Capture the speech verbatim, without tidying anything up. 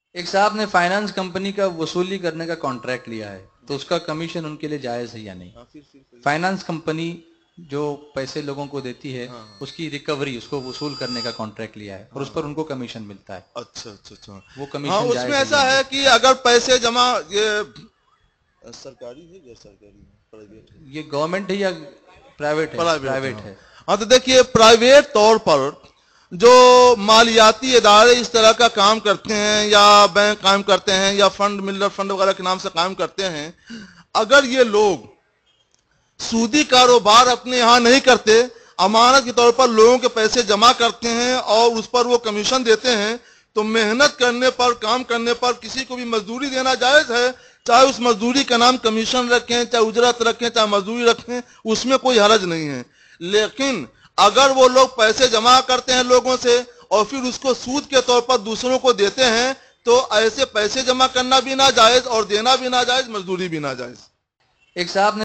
ایک صاحب نے فائنانس کمپنی کا وصولی کرنے کا کانٹریکٹ لیا ہے تو اس کا کمیشن ان کے لیے جائز ہے یا نہیں؟ فائنانس کمیشن جو پیسے لوگوں کو دیتی ہے اس کی ریکوری، اس کو وصول کرنے کا کانٹریکٹ لیا ہے اور اس پر ان کو کمیشن ملتا ہے. اچھا اچھا اچھا وہ ہاں کمیشن اس جائز میں ہے ایسا ہے کہ اگر پیسے جمع، یہ سرکاری ہے یا سرکاری پرائیویٹ ہے؟ یہ گورنمنٹ ہے یا پرائیویٹ ہے؟ پرائیویٹ ہے. ہاں تو دیکھیے پرائیویٹ طور پر جو مالیاتی ادارے اس طرح کا کام کرتے ہیں یا بینک قائم کرتے ہیں یا فنڈ ملر فنڈ وغیرہ کے نام سے قائم کرتے ہیں، اگر یہ لوگ سودی کاروبار اپنے یہاں نہیں کرتے، امانت کے طور پر لوگوں کے پیسے جمع کرتے ہیں اور اس پر وہ کمیشن دیتے ہیں، تو محنت کرنے پر، کام کرنے پر کسی کو بھی مزدوری دینا جائز ہے، چاہے اس مزدوری کا نام کمیشن رکھیں، چاہے اجرت رکھیں، چاہے مزدوری رکھیں، اس میں کوئی حرج نہیں ہے. لیکن اگر وہ لوگ پیسے جمع کرتے ہیں لوگوں سے اور پھر اس کو سود کے طور پر دوسروں کو دیتے ہیں، تو ایسے پیسے جمع کرنا بھی ناجائز اور دینا بھی ناجائز، مزدوری بھی ناجائز. ایک صاحب نے